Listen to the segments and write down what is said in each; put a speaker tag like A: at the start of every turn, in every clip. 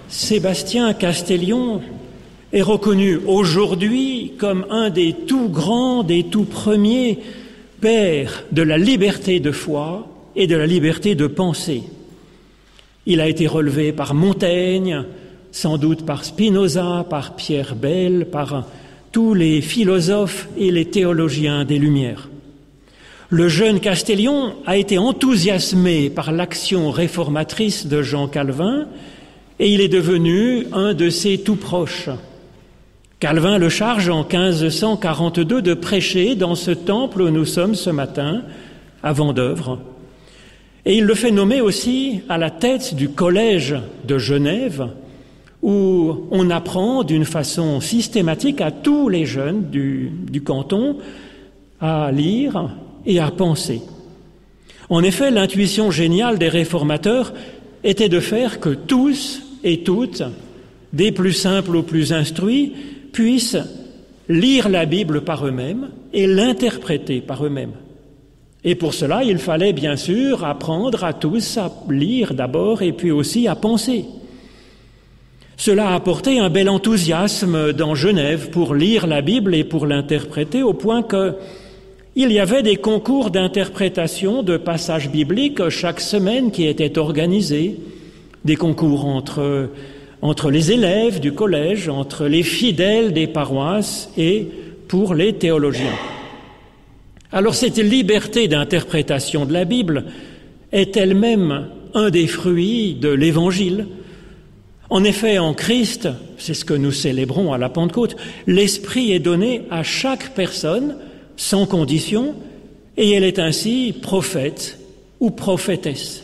A: Sébastien Castellion est reconnu aujourd'hui comme un des tout grands, des tout premiers pères de la liberté de foi et de la liberté de penser. Il a été relevé par Montaigne, sans doute par Spinoza, par Pierre Bayle, par tous les philosophes et les théologiens des Lumières. Le jeune Castellion a été enthousiasmé par l'action réformatrice de Jean Calvin et il est devenu un de ses tout proches. Calvin le charge en 1542 de prêcher dans ce temple où nous sommes ce matin, à Vendeuvre. Et il le fait nommer aussi à la tête du collège de Genève, où on apprend d'une façon systématique à tous les jeunes du canton à lire et à penser. En effet, l'intuition géniale des réformateurs était de faire que tous et toutes, des plus simples aux plus instruits, puissent lire la Bible par eux-mêmes et l'interpréter par eux-mêmes. Et pour cela, il fallait bien sûr apprendre à tous à lire d'abord et puis aussi à penser. Cela a apporté un bel enthousiasme dans Genève pour lire la Bible et pour l'interpréter, au point qu'il y avait des concours d'interprétation de passages bibliques chaque semaine qui étaient organisés, des concours entre les élèves du collège, entre les fidèles des paroisses et pour les théologiens. Alors cette liberté d'interprétation de la Bible est elle-même un des fruits de l'Évangile. En effet, en Christ, c'est ce que nous célébrons à la Pentecôte, l'Esprit est donné à chaque personne sans condition et elle est ainsi prophète ou prophétesse.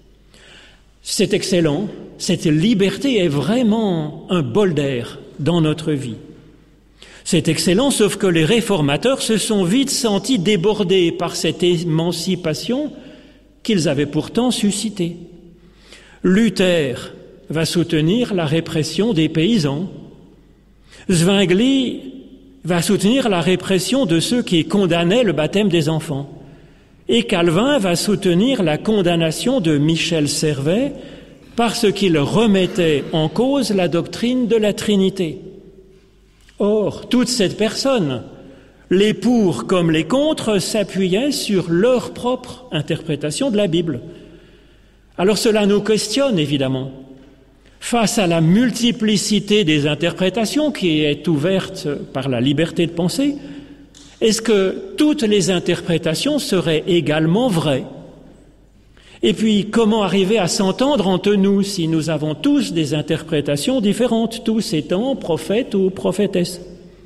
A: C'est excellent, cette liberté est vraiment un bol d'air dans notre vie. C'est excellent, sauf que les réformateurs se sont vite sentis débordés par cette émancipation qu'ils avaient pourtant suscitée. Luther va soutenir la répression des paysans. Zwingli va soutenir la répression de ceux qui condamnaient le baptême des enfants. Et Calvin va soutenir la condamnation de Michel Servet parce qu'il remettait en cause la doctrine de la Trinité. Or, toute cette personne, les pour comme les contre, s'appuyaient sur leur propre interprétation de la Bible. Alors cela nous questionne évidemment. Face à la multiplicité des interprétations qui est ouverte par la liberté de penser, est-ce que toutes les interprétations seraient également vraies? Et puis, comment arriver à s'entendre entre nous si nous avons tous des interprétations différentes, tous étant prophètes ou prophétesses?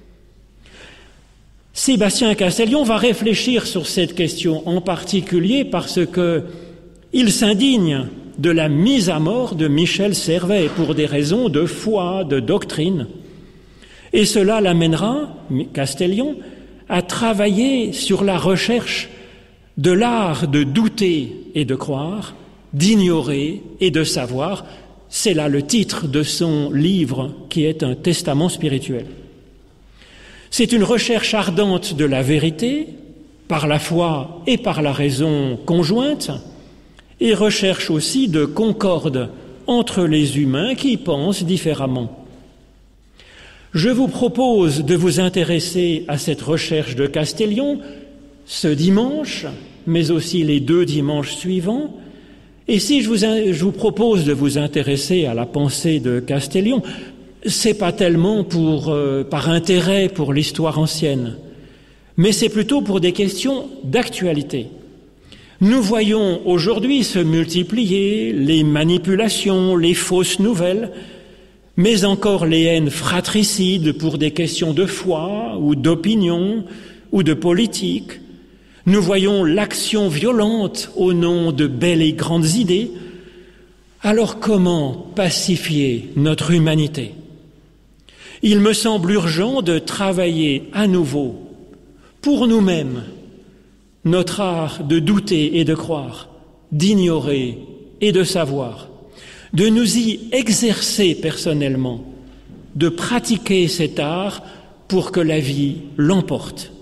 A: Sébastien Castellion va réfléchir sur cette question en particulier parce qu'il s'indigne de la mise à mort de Michel Servet pour des raisons de foi, de doctrine. Et cela l'amènera, Castellion, à travailler sur la recherche de l'art de douter et de croire, d'ignorer et de savoir. C'est là le titre de son livre qui est un testament spirituel. C'est une recherche ardente de la vérité, par la foi et par la raison conjointe, et recherche aussi de concorde entre les humains qui pensent différemment. Je vous propose de vous intéresser à cette recherche de Castellion ce dimanche, mais aussi les 2 dimanches suivants. Et si je vous propose de vous intéresser à la pensée de Castellion, c'est pas tellement par intérêt pour l'histoire ancienne, mais c'est plutôt pour des questions d'actualité. Nous voyons aujourd'hui se multiplier les manipulations, les fausses nouvelles, mais encore les haines fratricides pour des questions de foi ou d'opinion ou de politique. Nous voyons l'action violente au nom de belles et grandes idées. Alors comment pacifier notre humanité? Il me semble urgent de travailler à nouveau pour nous-mêmes notre art de douter et de croire, d'ignorer et de savoir, de nous y exercer personnellement, de pratiquer cet art pour que la vie l'emporte.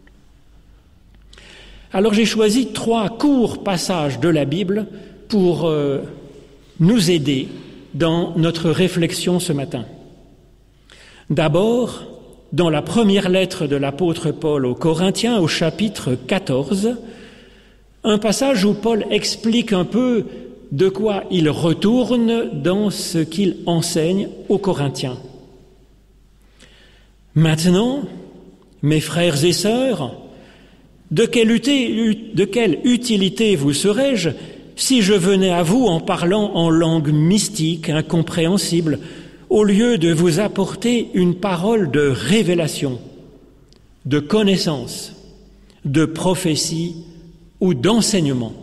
A: Alors j'ai choisi 3 courts passages de la Bible pour nous aider dans notre réflexion ce matin. D'abord, dans la première lettre de l'apôtre Paul aux Corinthiens, au chapitre 14, un passage où Paul explique un peu de quoi il retourne dans ce qu'il enseigne aux Corinthiens. Maintenant, mes frères et sœurs, de quelle utilité vous serais-je si je venais à vous en parlant en langue mystique, incompréhensible, au lieu de vous apporter une parole de révélation, de connaissance, de prophétie ou d'enseignement?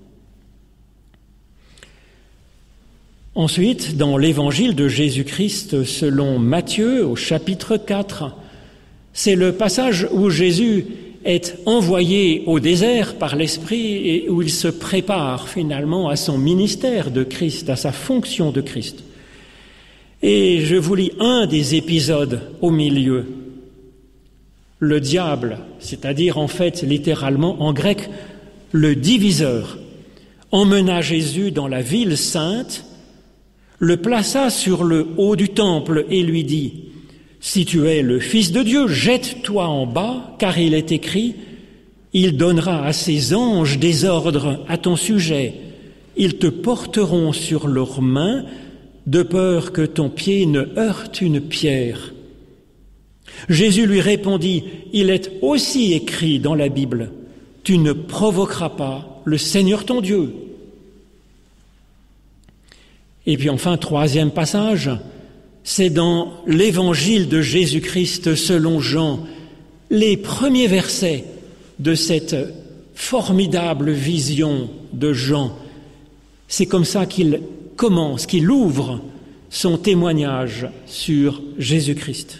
A: Ensuite, dans l'évangile de Jésus-Christ selon Matthieu, au chapitre 4, c'est le passage où Jésus est envoyé au désert par l'Esprit et où il se prépare finalement à son ministère de Christ, à sa fonction de Christ. Et je vous lis un des épisodes au milieu. Le diable, c'est-à-dire en fait littéralement en grec, le diviseur, emmena Jésus dans la ville sainte, le plaça sur le haut du temple et lui dit « Si tu es le Fils de Dieu, jette-toi en bas, car il est écrit « Il donnera à ses anges des ordres à ton sujet. Ils te porteront sur leurs mains, de peur que ton pied ne heurte une pierre. » Jésus lui répondit « Il est aussi écrit dans la Bible « Tu ne provoqueras pas le Seigneur ton Dieu. » Et puis enfin, troisième passage, c'est dans l'évangile de Jésus-Christ selon Jean, les premiers versets de cette formidable vision de Jean. C'est comme ça qu'il commence, qu'il ouvre son témoignage sur Jésus-Christ.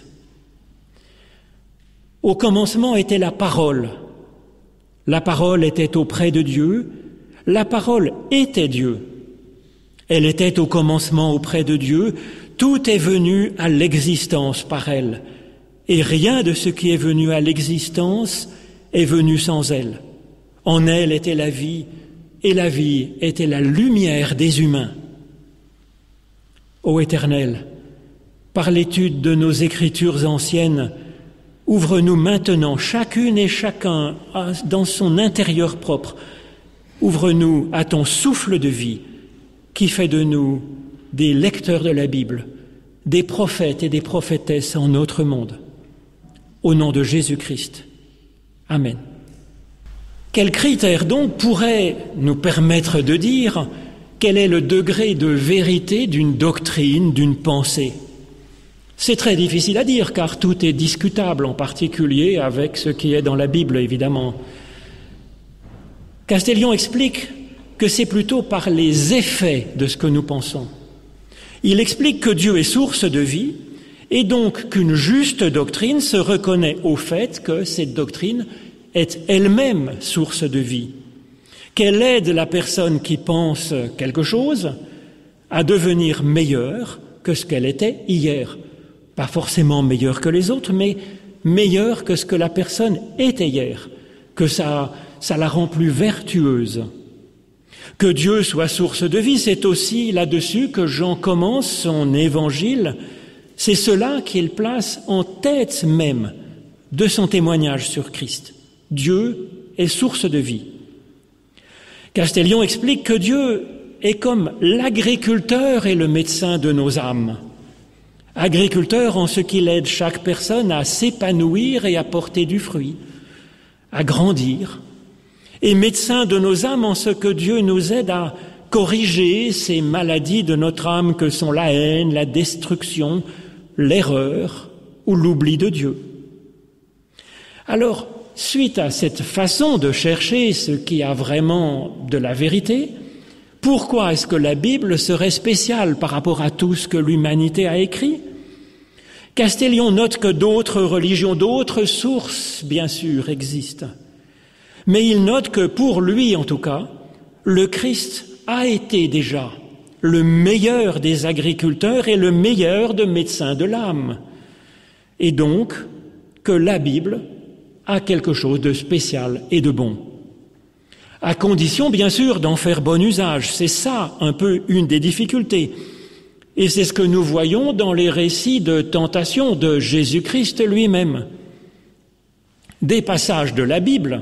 A: Au commencement était la parole. La parole était auprès de Dieu. La parole était Dieu. Elle était au commencement auprès de Dieu. Tout est venu à l'existence par elle. Et rien de ce qui est venu à l'existence est venu sans elle. En elle était la vie, et la vie était la lumière des humains. Ô Éternel, par l'étude de nos Écritures anciennes, ouvre-nous maintenant, chacune et chacun, dans son intérieur propre. Ouvre-nous à ton souffle de vie, qui fait de nous des lecteurs de la Bible, des prophètes et des prophétesses en notre monde. Au nom de Jésus-Christ. Amen. Quels critères donc pourraient nous permettre de dire quel est le degré de vérité d'une doctrine, d'une pensée? C'est très difficile à dire car tout est discutable, en particulier avec ce qui est dans la Bible, évidemment. Castellion explique que c'est plutôt par les effets de ce que nous pensons. Il explique que Dieu est source de vie et donc qu'une juste doctrine se reconnaît au fait que cette doctrine est elle-même source de vie, qu'elle aide la personne qui pense quelque chose à devenir meilleure que ce qu'elle était hier. Pas forcément meilleure que les autres, mais meilleure que ce que la personne était hier, que ça la rend plus vertueuse. Que Dieu soit source de vie, c'est aussi là-dessus que Jean commence son évangile. C'est cela qu'il place en tête même de son témoignage sur Christ. Dieu est source de vie. Castellion explique que Dieu est comme l'agriculteur et le médecin de nos âmes. Agriculteur en ce qu'il aide chaque personne à s'épanouir et à porter du fruit, à grandir. Et médecin de nos âmes en ce que Dieu nous aide à corriger ces maladies de notre âme que sont la haine, la destruction, l'erreur ou l'oubli de Dieu. Alors, suite à cette façon de chercher ce qui a vraiment de la vérité, pourquoi est-ce que la Bible serait spéciale par rapport à tout ce que l'humanité a écrit? Castellion note que d'autres religions, d'autres sources, bien sûr, existent. Mais il note que pour lui, en tout cas, le Christ a été déjà le meilleur des agriculteurs et le meilleur des médecins de l'âme. Et donc, que la Bible a quelque chose de spécial et de bon. À condition, bien sûr, d'en faire bon usage. C'est ça, un peu, une des difficultés. Et c'est ce que nous voyons dans les récits de tentation de Jésus-Christ lui-même. Des passages de la Bible,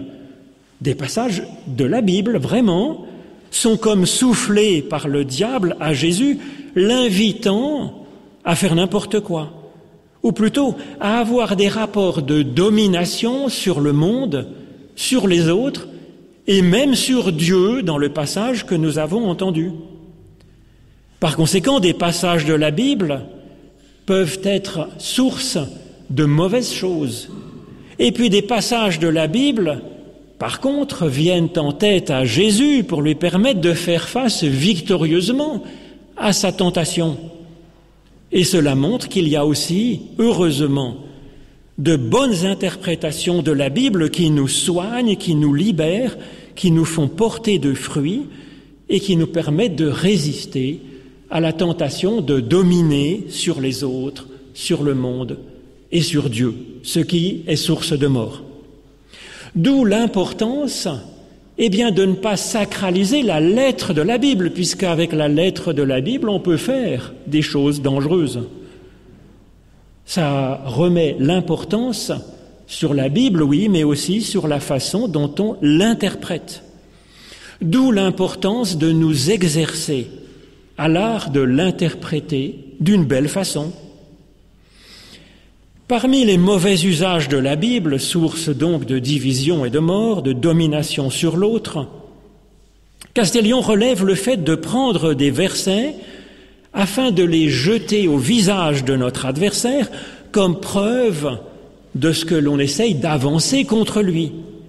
A: vraiment, sont comme soufflés par le diable à Jésus, l'invitant à faire n'importe quoi, ou plutôt à avoir des rapports de domination sur le monde, sur les autres, et même sur Dieu dans le passage que nous avons entendu. Par conséquent, des passages de la Bible peuvent être source de mauvaises choses. Et puis des passages de la Bible, par contre, viennent en tête à Jésus pour lui permettre de faire face victorieusement à sa tentation. Et cela montre qu'il y a aussi, heureusement, de bonnes interprétations de la Bible qui nous soignent, qui nous libèrent, qui nous font porter de fruits et qui nous permettent de résister à la tentation de dominer sur les autres, sur le monde et sur Dieu, ce qui est source de mort. D'où l'importance, de ne pas sacraliser la lettre de la Bible, puisqu'avec la lettre de la Bible, on peut faire des choses dangereuses. Ça remet l'importance sur la Bible, oui, mais aussi sur la façon dont on l'interprète. D'où l'importance de nous exercer à l'art de l'interpréter d'une belle façon. Parmi les mauvais usages de la Bible, source donc de division et de mort, de domination sur l'autre, Castellion relève le fait de prendre des versets afin de les jeter au visage de notre adversaire comme preuve de ce que l'on essaye d'avancer contre lui.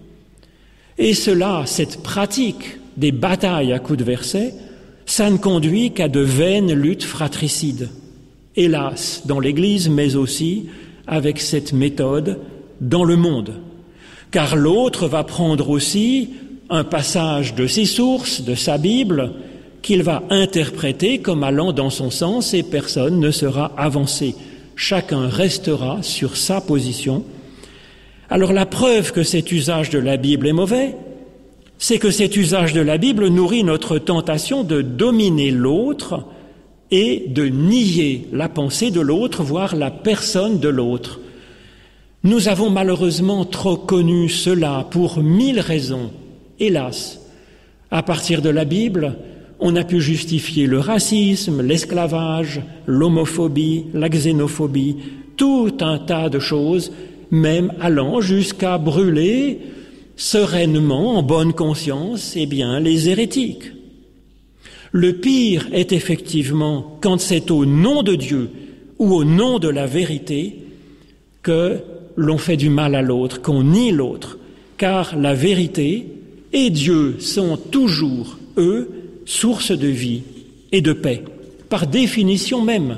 A: Et cela, cette pratique des batailles à coups de versets, ça ne conduit qu'à de vaines luttes fratricides. Hélas, dans l'Église, mais aussi avec cette méthode dans le monde. Car l'autre va prendre aussi un passage de ses sources, de sa Bible, qu'il va interpréter comme allant dans son sens et personne ne sera avancé. Chacun restera sur sa position. Alors la preuve que cet usage de la Bible est mauvais, c'est que cet usage de la Bible nourrit notre tentation de dominer l'autre et de nier la pensée de l'autre, voire la personne de l'autre. Nous avons malheureusement trop connu cela pour 1000 raisons, hélas. À partir de la Bible, on a pu justifier le racisme, l'esclavage, l'homophobie, la xénophobie, tout un tas de choses, même allant jusqu'à brûler sereinement, en bonne conscience, les hérétiques. Le pire est effectivement quand c'est au nom de Dieu ou au nom de la vérité que l'on fait du mal à l'autre, qu'on nie l'autre, car la vérité et Dieu sont toujours, eux, source de vie et de paix, par définition même.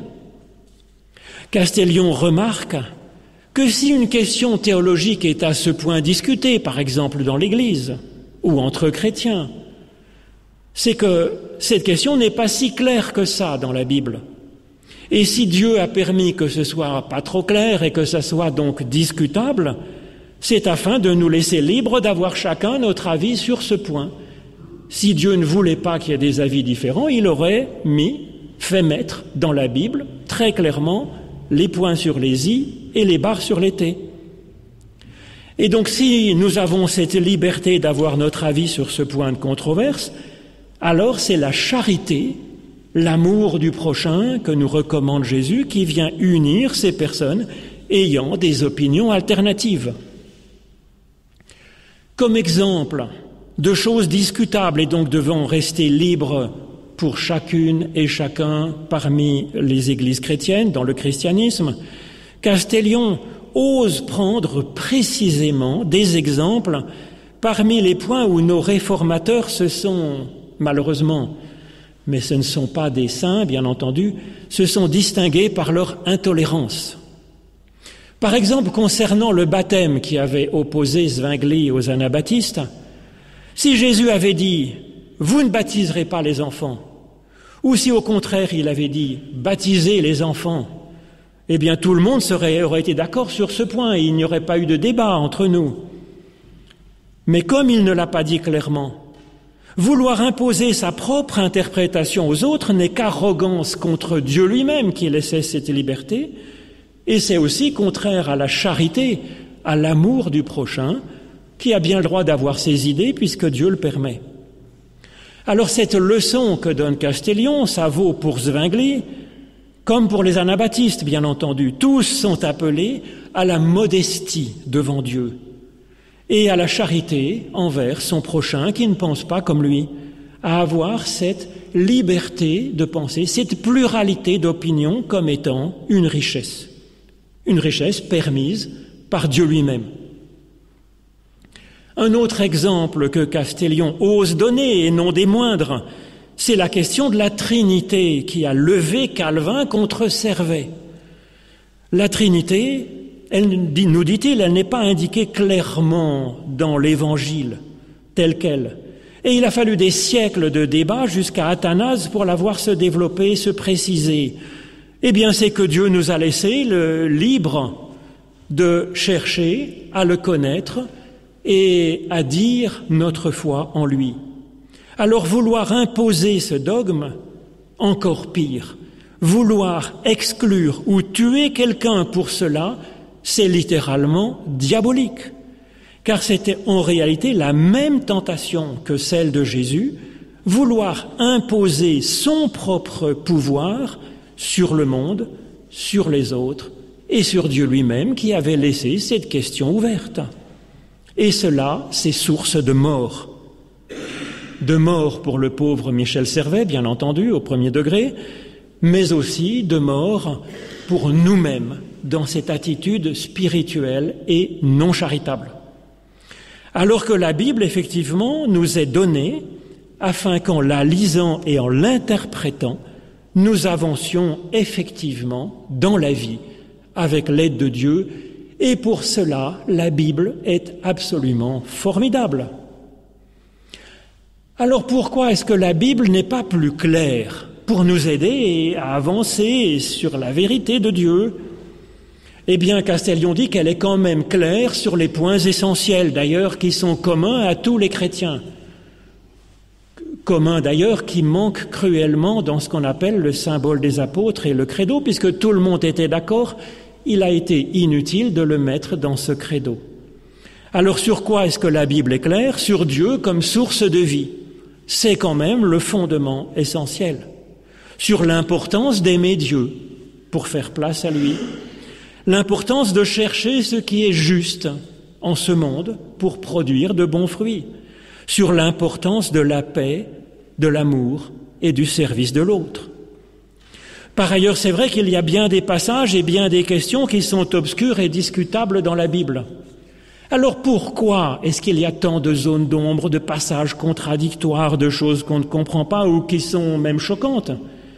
A: Castellion remarque que si une question théologique est à ce point discutée, par exemple dans l'Église ou entre chrétiens, c'est que cette question n'est pas si claire que ça dans la Bible. Et si Dieu a permis que ce soit pas trop clair et que ça soit donc discutable, c'est afin de nous laisser libres d'avoir chacun notre avis sur ce point. Si Dieu ne voulait pas qu'il y ait des avis différents, il aurait fait mettre dans la Bible très clairement les points sur les i et les barres sur les t. Et donc si nous avons cette liberté d'avoir notre avis sur ce point de controverse, alors c'est la charité, l'amour du prochain que nous recommande Jésus qui vient unir ces personnes ayant des opinions alternatives. Comme exemple de choses discutables et donc devant rester libres pour chacune et chacun parmi les églises chrétiennes dans le christianisme, Castellion ose prendre précisément des exemples parmi les points où nos réformateurs se sont, malheureusement, mais ce ne sont pas des saints, bien entendu, se sont distingués par leur intolérance. Par exemple, concernant le baptême qui avait opposé Zwingli aux anabaptistes, si Jésus avait dit « Vous ne baptiserez pas les enfants », ou si au contraire il avait dit « Baptisez les enfants », eh bien tout le monde aurait été d'accord sur ce point et il n'y aurait pas eu de débat entre nous. Mais comme il ne l'a pas dit clairement, Vouloir imposer sa propre interprétation aux autres n'est qu'arrogance contre Dieu lui-même qui laissait cette liberté, et c'est aussi contraire à la charité, à l'amour du prochain, qui a bien le droit d'avoir ses idées puisque Dieu le permet. Alors cette leçon que donne Castellion, ça vaut pour Zwingli, comme pour les anabaptistes, bien entendu. Tous sont appelés à la modestie devant Dieu et à la charité envers son prochain qui ne pense pas comme lui, à avoir cette liberté de penser, cette pluralité d'opinions comme étant une richesse permise par Dieu lui-même. Un autre exemple que Castellion ose donner, et non des moindres, c'est la question de la Trinité qui a levé Calvin contre Servet. La Trinité, nous dit-il, elle n'est pas indiquée clairement dans l'Évangile tel quel. Et il a fallu des siècles de débats jusqu'à Athanase pour la voir se développer, se préciser. Eh bien, c'est que Dieu nous a laissé le libre de chercher à le connaître et à dire notre foi en lui. Alors vouloir imposer ce dogme, encore pire, vouloir exclure ou tuer quelqu'un pour cela, c'est littéralement diabolique, car c'était en réalité la même tentation que celle de Jésus, vouloir imposer son propre pouvoir sur le monde, sur les autres et sur Dieu lui-même qui avait laissé cette question ouverte. Et cela, c'est source de mort. De mort pour le pauvre Michel Servet, bien entendu, au premier degré, mais aussi de mort pour nous-mêmes dans cette attitude spirituelle et non charitable. Alors que la Bible, effectivement, nous est donnée afin qu'en la lisant et en l'interprétant, nous avancions effectivement dans la vie avec l'aide de Dieu. Et pour cela, la Bible est absolument formidable. Alors pourquoi est-ce que la Bible n'est pas plus claire pour nous aider à avancer sur la vérité de Dieu? Eh bien, Castellion dit qu'elle est quand même claire sur les points essentiels, d'ailleurs, qui sont communs à tous les chrétiens. Communs, d'ailleurs, qui manquent cruellement dans ce qu'on appelle le symbole des apôtres et le credo, puisque tout le monde était d'accord. Il a été inutile de le mettre dans ce credo. Alors sur quoi est-ce que la Bible est claire? Sur Dieu comme source de vie. C'est quand même le fondement essentiel. Sur l'importance d'aimer Dieu pour faire place à lui. L'importance de chercher ce qui est juste en ce monde pour produire de bons fruits. Sur l'importance de la paix, de l'amour et du service de l'autre. Par ailleurs, c'est vrai qu'il y a bien des passages et bien des questions qui sont obscures et discutables dans la Bible. Alors pourquoi est-ce qu'il y a tant de zones d'ombre, de passages contradictoires, de choses qu'on ne comprend pas ou qui sont même choquantes?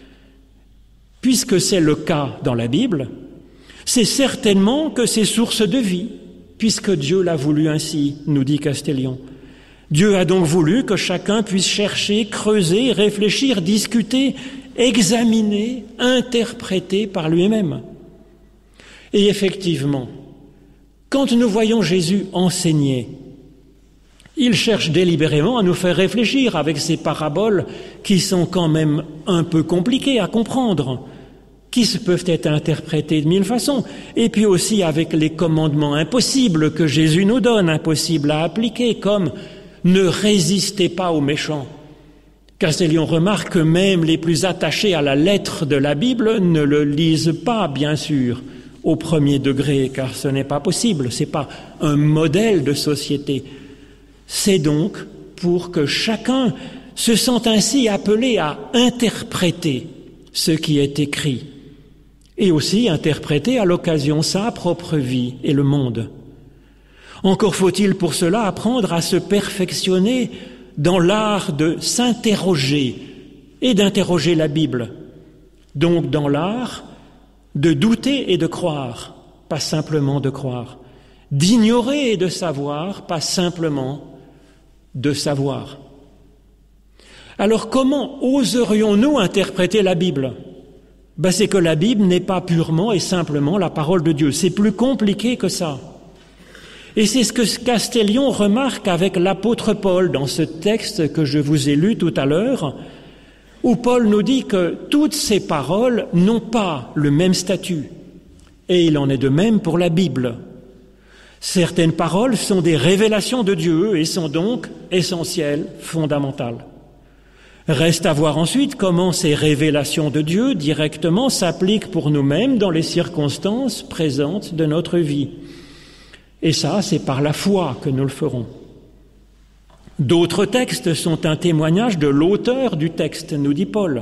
A: Puisque c'est le cas dans la Bible, c'est certainement que c'est source de vie, puisque Dieu l'a voulu ainsi, nous dit Castellion. Dieu a donc voulu que chacun puisse chercher, creuser, réfléchir, discuter, examiner, interpréter par lui-même. Et effectivement, quand nous voyons Jésus enseigner, il cherche délibérément à nous faire réfléchir avec ces paraboles qui sont quand même un peu compliquées à comprendre, qui peuvent être interprétées de mille façons, et puis aussi avec les commandements impossibles que Jésus nous donne, impossibles à appliquer, comme « ne résistez pas aux méchants ». Castellion remarque que même les plus attachés à la lettre de la Bible ne le lisent pas, bien sûr, au premier degré, car ce n'est pas possible, ce n'est pas un modèle de société. C'est donc pour que chacun se sente ainsi appelé à interpréter ce qui est écrit, et aussi interpréter à l'occasion sa propre vie et le monde. Encore faut-il pour cela apprendre à se perfectionner dans l'art de s'interroger et d'interroger la Bible. Donc dans l'art de douter et de croire, pas simplement de croire. D'ignorer et de savoir, pas simplement de savoir. Alors comment oserions-nous interpréter la Bible? C'est que la Bible n'est pas purement et simplement la parole de Dieu. C'est plus compliqué que ça. Et c'est ce que Castellion remarque avec l'apôtre Paul dans ce texte que je vous ai lu tout à l'heure, où Paul nous dit que toutes ces paroles n'ont pas le même statut. Et il en est de même pour la Bible. Certaines paroles sont des révélations de Dieu et sont donc essentielles, fondamentales. Reste à voir ensuite comment ces révélations de Dieu directement s'appliquent pour nous-mêmes dans les circonstances présentes de notre vie. Et ça, c'est par la foi que nous le ferons. D'autres textes sont un témoignage de l'auteur du texte, nous dit Paul.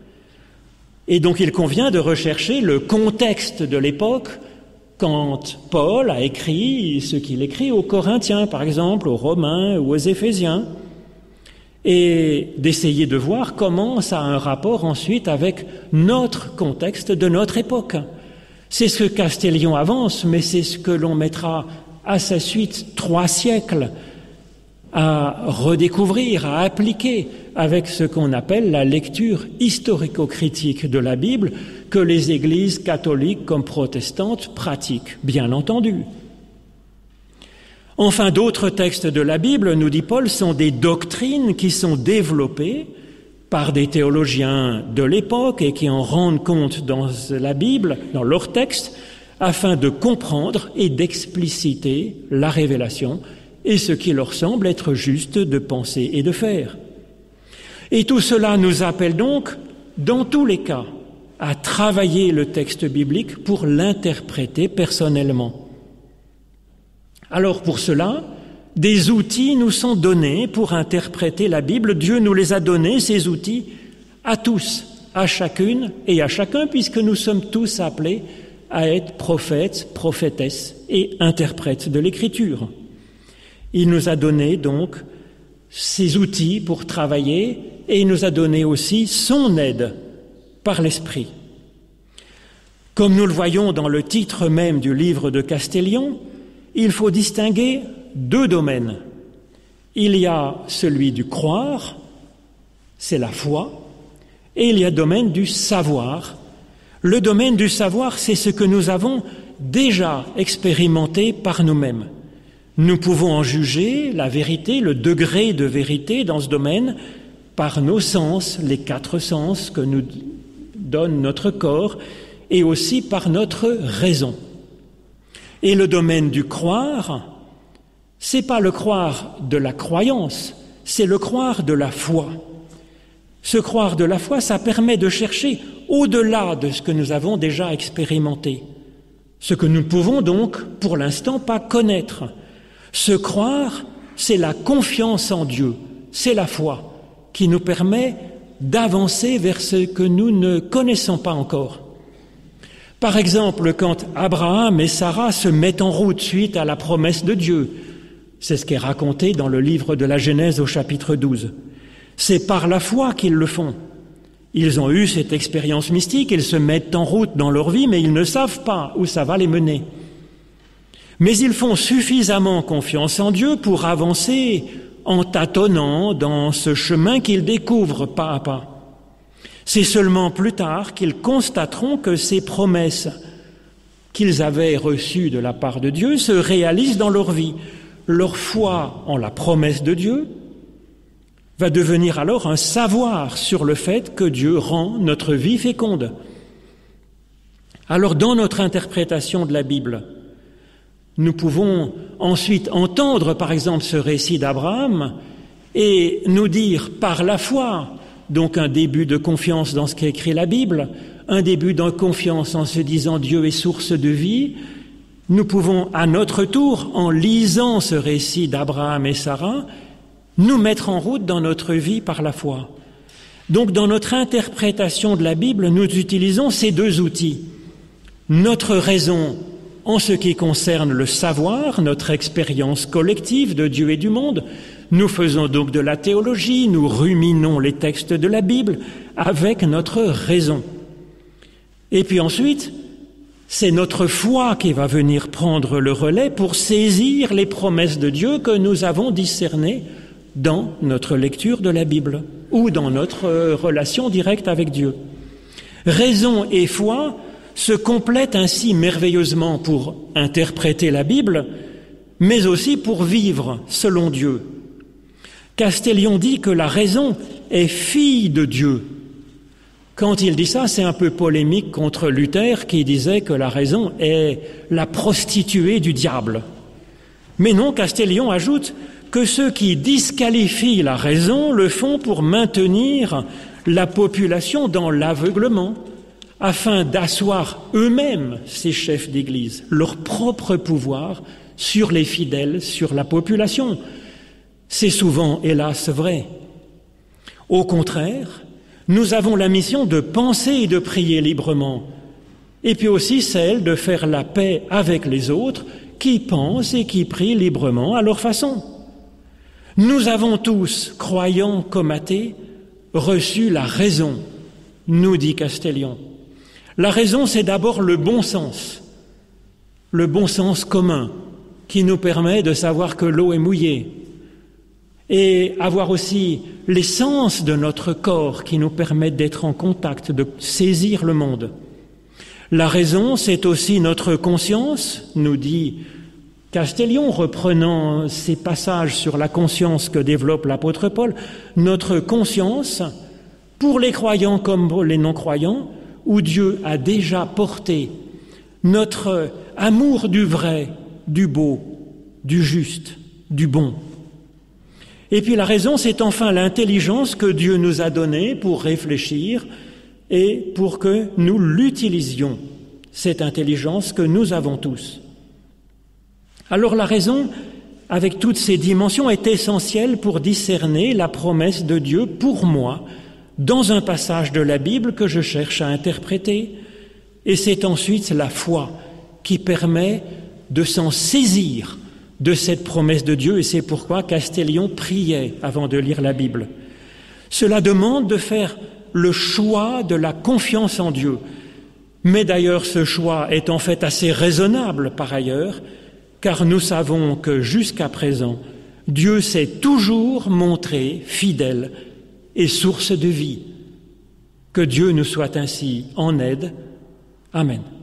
A: Et donc il convient de rechercher le contexte de l'époque quand Paul a écrit ce qu'il écrit aux Corinthiens, par exemple, aux Romains ou aux Éphésiens, et d'essayer de voir comment ça a un rapport ensuite avec notre contexte de notre époque. C'est ce que Castellion avance, mais c'est ce que l'on mettra à sa suite 3 siècles à redécouvrir, à appliquer avec ce qu'on appelle la lecture historico-critique de la Bible que les églises catholiques comme protestantes pratiquent, bien entendu. Enfin, d'autres textes de la Bible, nous dit Paul, sont des doctrines qui sont développées par des théologiens de l'époque et qui en rendent compte dans la Bible, dans leurs textes, afin de comprendre et d'expliciter la révélation et ce qui leur semble être juste de penser et de faire. Et tout cela nous appelle donc, dans tous les cas, à travailler le texte biblique pour l'interpréter personnellement. Alors pour cela, des outils nous sont donnés pour interpréter la Bible. Dieu nous les a donnés, ces outils, à tous, à chacune et à chacun, puisque nous sommes tous appelés à être prophètes, prophétesses et interprètes de l'Écriture. Il nous a donné donc ces outils pour travailler et il nous a donné aussi son aide par l'Esprit. Comme nous le voyons dans le titre même du livre de Castellion, il faut distinguer 2 domaines. Il y a celui du croire, c'est la foi, et il y a le domaine du savoir. Le domaine du savoir, c'est ce que nous avons déjà expérimenté par nous-mêmes. Nous pouvons en juger la vérité, le degré de vérité dans ce domaine par nos sens, les 4 sens que nous donne notre corps, et aussi par notre raison. Et le domaine du croire, c'est pas le croire de la croyance, c'est le croire de la foi. Ce croire de la foi, ça permet de chercher au-delà de ce que nous avons déjà expérimenté, ce que nous ne pouvons donc, pour l'instant, pas connaître. Ce croire, c'est la confiance en Dieu, c'est la foi qui nous permet d'avancer vers ce que nous ne connaissons pas encore. Par exemple, quand Abraham et Sarah se mettent en route suite à la promesse de Dieu, c'est ce qui est raconté dans le livre de la Genèse au chapitre 12. C'est par la foi qu'ils le font. Ils ont eu cette expérience mystique, ils se mettent en route dans leur vie, mais ils ne savent pas où ça va les mener. Mais ils font suffisamment confiance en Dieu pour avancer en tâtonnant dans ce chemin qu'ils découvrent pas à pas. C'est seulement plus tard qu'ils constateront que ces promesses qu'ils avaient reçues de la part de Dieu se réalisent dans leur vie. Leur foi en la promesse de Dieu va devenir alors un savoir sur le fait que Dieu rend notre vie féconde. Alors, dans notre interprétation de la Bible, nous pouvons ensuite entendre, par exemple, ce récit d'Abraham et nous dire par la foi, donc un début de confiance dans ce qu'écrit la Bible, un début de confiance en se disant Dieu est source de vie. Nous pouvons à notre tour, en lisant ce récit d'Abraham et Sarah, nous mettre en route dans notre vie par la foi. Donc dans notre interprétation de la Bible, nous utilisons ces 2 outils. Notre raison en ce qui concerne le savoir, notre expérience collective de Dieu et du monde. Nous faisons donc de la théologie, nous ruminons les textes de la Bible avec notre raison. Et puis ensuite, c'est notre foi qui va venir prendre le relais pour saisir les promesses de Dieu que nous avons discernées dans notre lecture de la Bible ou dans notre relation directe avec Dieu. Raison et foi se complètent ainsi merveilleusement pour interpréter la Bible, mais aussi pour vivre selon Dieu. Castellion dit que la raison est fille de Dieu. Quand il dit ça, c'est un peu polémique contre Luther qui disait que la raison est la prostituée du diable. Mais non, Castellion ajoute que ceux qui disqualifient la raison le font pour maintenir la population dans l'aveuglement, afin d'asseoir eux-mêmes, ces chefs d'Église, leur propre pouvoir sur les fidèles, sur la population. C'est souvent, hélas, vrai. Au contraire, nous avons la mission de penser et de prier librement, et puis aussi celle de faire la paix avec les autres qui pensent et qui prient librement à leur façon. Nous avons tous, croyants comme athées, reçu la raison, nous dit Castellion. La raison, c'est d'abord le bon sens commun, qui nous permet de savoir que l'eau est mouillée, et avoir aussi les sens de notre corps qui nous permettent d'être en contact, de saisir le monde. La raison, c'est aussi notre conscience, nous dit Castellion, reprenant ces passages sur la conscience que développe l'apôtre Paul, notre conscience, pour les croyants comme pour les non-croyants, où Dieu a déjà porté notre amour du vrai, du beau, du juste, du bon. Et puis la raison, c'est enfin l'intelligence que Dieu nous a donnée pour réfléchir et pour que nous l'utilisions, cette intelligence que nous avons tous. Alors la raison, avec toutes ces dimensions, est essentielle pour discerner la promesse de Dieu pour moi, dans un passage de la Bible que je cherche à interpréter. Et c'est ensuite la foi qui permet de s'en saisir de cette promesse de Dieu, et c'est pourquoi Castellion priait avant de lire la Bible. Cela demande de faire le choix de la confiance en Dieu. Mais d'ailleurs, ce choix est en fait assez raisonnable par ailleurs, car nous savons que jusqu'à présent, Dieu s'est toujours montré fidèle et source de vie. Que Dieu nous soit ainsi en aide. Amen.